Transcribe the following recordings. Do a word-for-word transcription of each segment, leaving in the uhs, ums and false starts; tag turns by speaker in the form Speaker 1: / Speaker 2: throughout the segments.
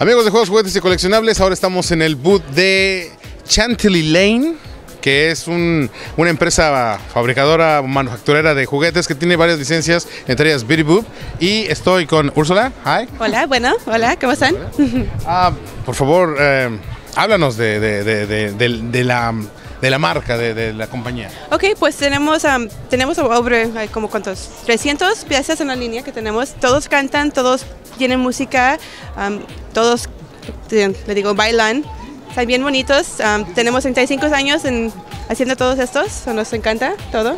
Speaker 1: Amigos de Juegos, Juguetes y Coleccionables, ahora estamos en el booth de Chantilly Lane, que es un, una empresa fabricadora, manufacturera de juguetes que tiene varias licencias, entre ellas Betty Boop. Y estoy con Úrsula. Hi.
Speaker 2: Hola, bueno, hola, ¿cómo están?
Speaker 1: Ah, por favor, eh, háblanos de, de, de, de, de, de la... de la marca, de, de la compañía.
Speaker 2: Ok, pues tenemos, um, tenemos sobre, hay como cuántos, trescientas piezas en la línea que tenemos. Todos cantan, todos tienen música, um, todos, le digo, bailan. Están bien bonitos. Um, tenemos treinta y cinco años en, haciendo todos estos, so nos encanta todo.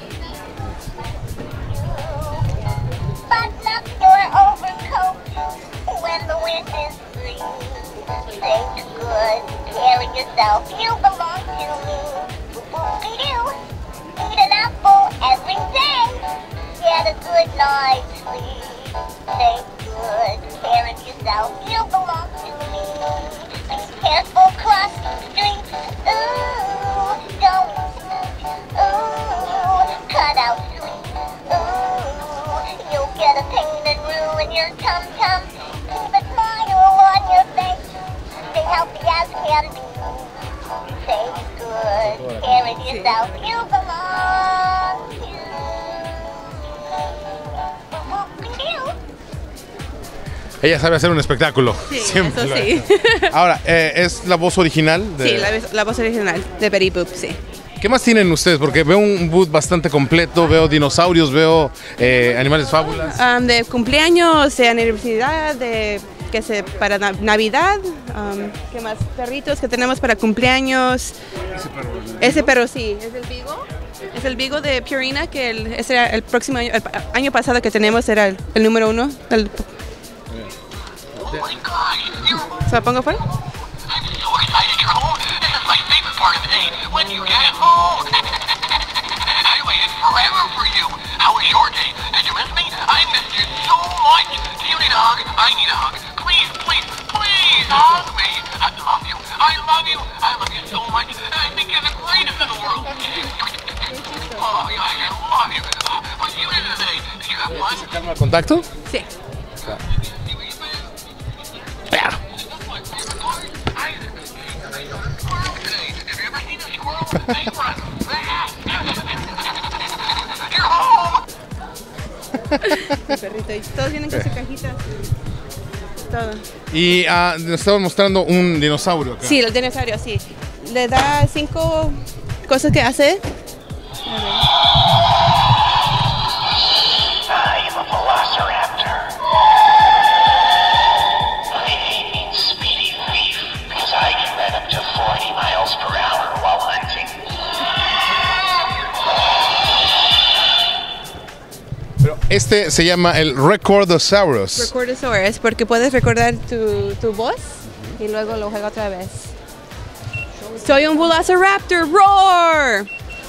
Speaker 1: Ella sabe hacer un espectáculo.
Speaker 2: Sí,
Speaker 1: siempre
Speaker 2: eso sí.
Speaker 1: Ahora, eh, ¿es la voz original? De...
Speaker 2: Sí, la, la voz original de Betty Boop, sí.
Speaker 1: ¿Qué más tienen ustedes? Porque veo un booth bastante completo, veo dinosaurios, veo eh, animales fábulas.
Speaker 2: Um, de cumpleaños, de aniversario, de que se para na Navidad, um, ¿qué más? Perritos que tenemos para cumpleaños. Ese perro, Ese perro sí, es el Vigo. Es el Vigo de Purina, que el, ese era el próximo año, el año pasado que tenemos era el, el número uno. El, ¿Se la pongo fuera?
Speaker 1: ¿Contacto?
Speaker 2: Sí. El perrito, y todos vienen con su cajita. Todo.
Speaker 1: Y uh, nos estaban mostrando un dinosaurio acá.
Speaker 2: Sí, el dinosaurio, sí. Le da cinco cosas que hace.
Speaker 1: Este se llama el Recordosaurus.
Speaker 2: Recordosaurus, porque puedes recordar tu, tu voz y luego lo juega otra vez. Soy un Velociraptor, roar.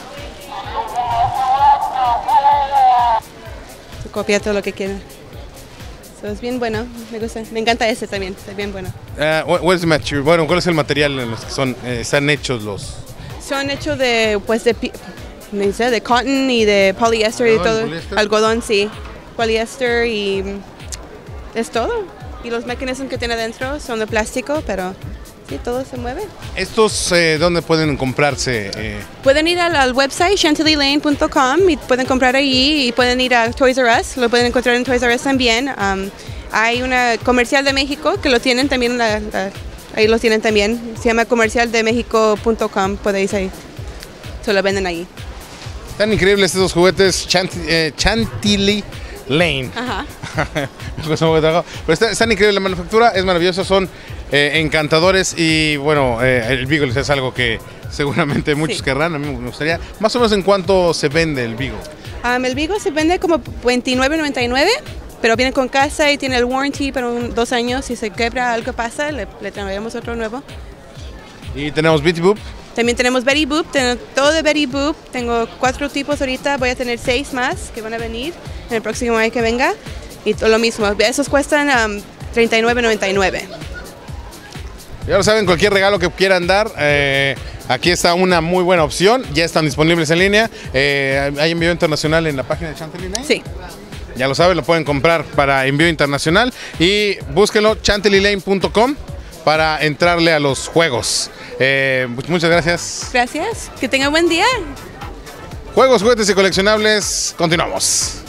Speaker 2: Se copia todo lo que quiere. So, es bien bueno, me gusta. Me encanta este también, está bien bueno.
Speaker 1: Uh, what, what is the material? Bueno, ¿cuál es el material en los que son, eh, están hechos los?
Speaker 2: Son hechos de, pues, de, de cotton y de poliéster y todo.
Speaker 1: ¿Poliéster?
Speaker 2: Algodón, sí. Poliéster y es todo. Y los mecanismos que tiene adentro son de plástico, pero sí, todo se mueve.
Speaker 1: ¿Estos eh, dónde pueden comprarse? Eh?
Speaker 2: Pueden ir al, al website chantilly lane punto com y pueden comprar allí, y pueden ir a Toys R Us, lo pueden encontrar en Toys R Us también. Um, hay una comercial de México que lo tienen también, la, la, ahí lo tienen también, se llama comercial de méxico punto com, podéis ahí, se lo venden ahí.
Speaker 1: Están increíbles estos juguetes Chant eh, Chantilly Lane.
Speaker 2: Ajá.
Speaker 1: Pero está, están increíbles, la manufactura es maravillosa, son eh, encantadores y bueno, eh, el Beagle es algo que seguramente muchos sí. querrán. A mí me gustaría, más o menos, ¿en cuánto se vende el Beagle?
Speaker 2: Um, el Beagle se vende como veintinueve noventa y nueve, pero viene con casa y tiene el warranty para un, dos años. Si se quebra, algo pasa, le, le traemos otro nuevo.
Speaker 1: Y tenemos Betty Boop.
Speaker 2: También tenemos Betty Boop, tengo todo de Betty Boop, tengo cuatro tipos ahorita, voy a tener seis más que van a venir en el próximo año que venga. Y todo lo mismo, esos cuestan um, treinta y nueve noventa y nueve.
Speaker 1: Ya lo saben, cualquier regalo que quieran dar, eh, aquí está una muy buena opción. Ya están disponibles en línea. Eh, ¿Hay envío internacional en la página de Chantilly Lane?
Speaker 2: Sí.
Speaker 1: Ya lo saben, lo pueden comprar para envío internacional y búsquenlo chantilly lane punto com para entrarle a los juegos. Eh, muchas gracias.
Speaker 2: Gracias, que tenga buen día.
Speaker 1: Juegos, juguetes y coleccionables, continuamos.